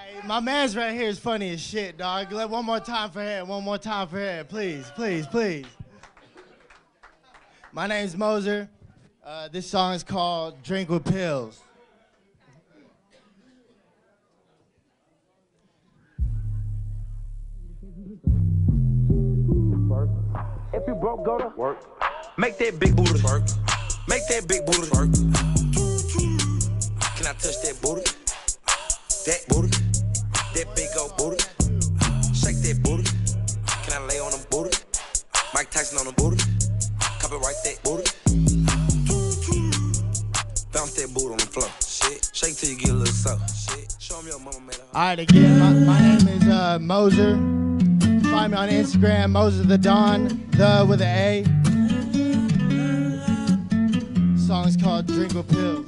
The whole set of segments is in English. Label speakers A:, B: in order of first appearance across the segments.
A: My man's right here is funny as shit, dog. One more time for him. One more time for him. Please, please, please. My name's Moser. This song is called Drink with Pills.
B: If you broke, go to work. Make that big booty work. Make that big booty work. Can I touch that booty? That booty. That big old booty. Shake that booty. Can I lay on them booty? Mike Tyson on the booty. Copyright that booty. Bounce that booty on the floor. Shit. Shake till you get a little soft. Shit. Show me your mama made her.
A: All right, again, my name is Moser. Find me on Instagram, Moser the Don, the with an A. Song's called Drink with Pills.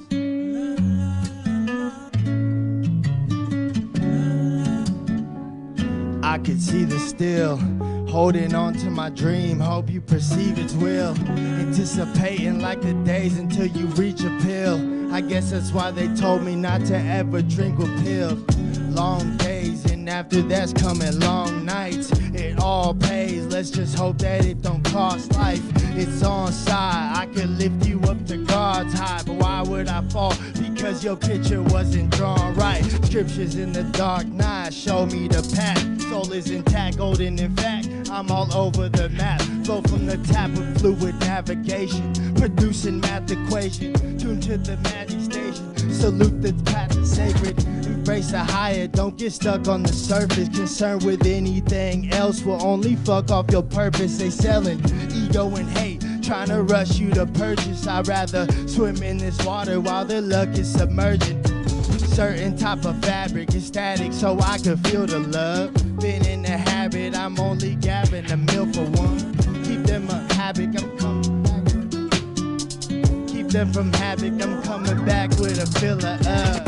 A: I could see the still, holding on to my dream, hope you perceive its will. Anticipating like the days until you reach a pill. I guess that's why they told me not to ever drink with pills. Long days and after that's coming long nights. It all pays, let's just hope that it don't cost life. It's on side, I could lift you up to God's high, but why would I fall? Because your picture wasn't drawn right. Scriptures in the dark night show me the path. Soul is intact, golden in fact, I'm all over the map. Flow from the tap with fluid navigation, producing math equation, tuned to the magic station. Salute the path that's sacred, embrace the higher, don't get stuck on the surface. Concerned with anything else will only fuck off your purpose. They selling ego and hate, trying to rush you to purchase. I'd rather swim in this water while the luck is submerging. Certain type of fabric is static so I can feel the love. Been in the habit, I'm only gabbing a meal for one. Keep them a habit, I'm coming back. Keep them from havoc, I'm coming back with a filler up.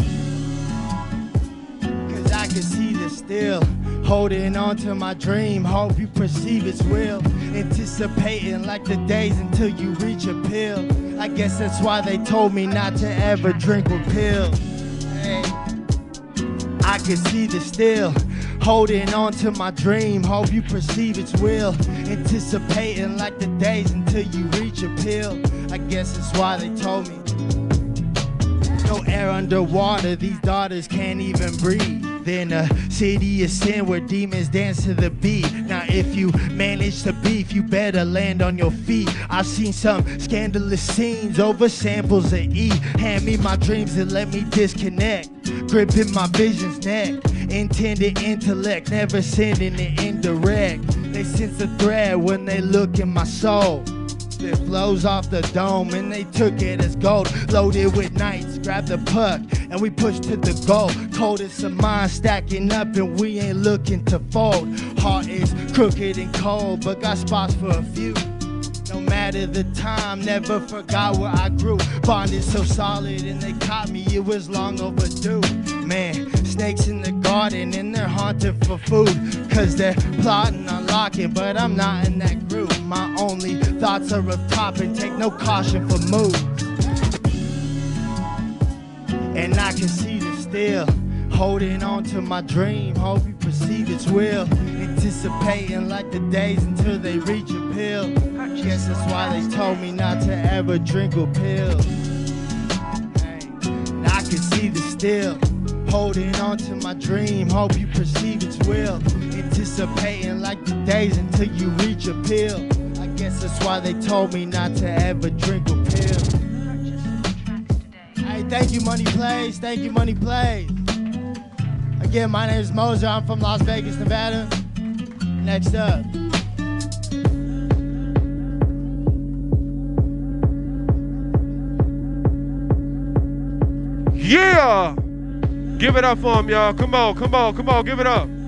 A: Cause I can see the still, holding on to my dream, hope you perceive its will. Anticipating like the days until you reach a pill. I guess that's why they told me not to ever drink with pills. Hey. I can see the still, holding on to my dream, hope you perceive its will. Anticipating like the days until you reach a pill. I guess that's why they told me. No air underwater, these daughters can't even breathe. Then a city of sin where demons dance to the beat. Now if you manage to beef, you better land on your feet. I've seen some scandalous scenes over samples of E. Hand me my dreams and let me disconnect. Gripping my vision's neck. Intended intellect, never sending it indirect. They sense the thread when they look in my soul. It flows off the dome and they took it as gold. Loaded with knights, grab the puck and we push to the goal. Coldest of mine stacking up and we ain't looking to fold. Heart is crooked and cold but got spots for a few. No matter the time, never forgot where I grew. Bonded so solid and they caught me, it was long overdue. Man, snakes in the garden and they're haunted for food. Cause they're plotting on locking, but I'm not in that group. My only thoughts are up top and take no caution for moves. And I can see the still, holding on to my dream, hope you perceive its will. Anticipating like the days until they reach a pill. Guess that's why they told me not to ever drink with pills. And I can see the still, holding on to my dream, hope you perceive its will. Anticipating like the days until you reach a pill. I guess that's why they told me not to ever drink with pills. Hey, thank you, Money Plays. Thank you, Money Plays. Again, my name is Moser. I'm from Las Vegas, Nevada. Next up.
C: Yeah! Give it up for him, y'all. Come on, come on, come on, give it up.